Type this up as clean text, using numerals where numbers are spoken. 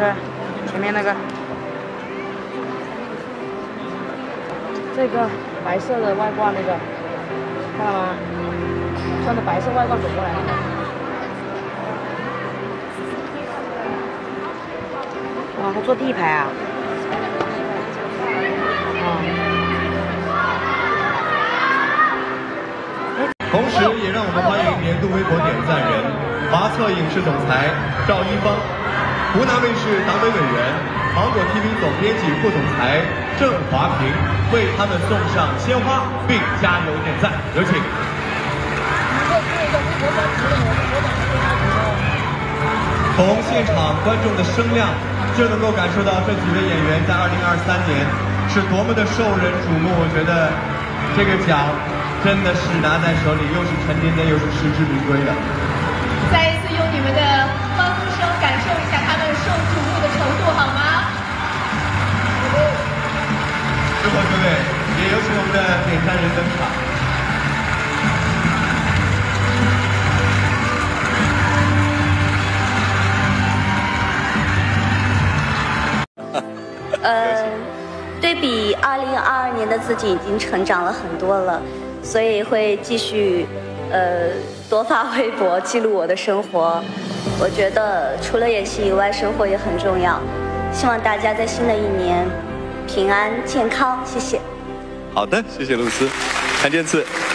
对，前面那个，这个白色的外挂那个，看到吗？穿着白色外挂走过来那个。哇，他坐第一排啊！ 同时，也让我们欢迎年度微博点赞人、华策影视总裁赵一芳、湖南卫视党委委员、芒果 TV 总编辑副总裁郑华平为他们送上鲜花并加油点赞，有请。从现场观众的声量，就能够感受到这几位演员在2023年是多么的受人瞩目。我觉得这个奖真的是拿在手里，又是沉甸甸，又是实至名归的。 再一次用你们的欢呼声感受一下他们受瞩目的程度，好吗？ 最后各位，也有请我们的点赞人登场。 对比2022年的自己已经成长了很多了，所以会继续多发微博记录我的生活。我觉得除了演戏以外，生活也很重要。希望大家在新的一年平安健康，谢谢。 好的，谢谢露丝，谭健次。